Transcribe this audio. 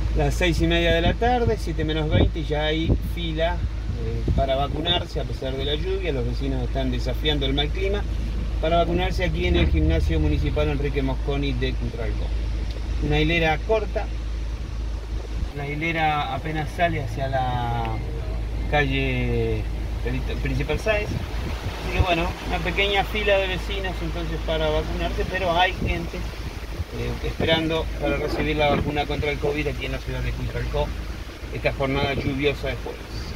Las 6:30 de la tarde, 7 menos 20, y ya hay fila para vacunarse a pesar de la lluvia. Los vecinos están desafiando el mal clima para vacunarse aquí en el gimnasio municipal Enrique Mosconi de Cutralcó. Una hilera corta, la hilera apenas sale hacia la calle Principal Sáenz. Así que bueno, una pequeña fila de vecinos entonces para vacunarse, pero hay gente esperando para recibir la vacuna contra el COVID aquí en la ciudad de Cutralcó esta jornada lluviosa de jueves.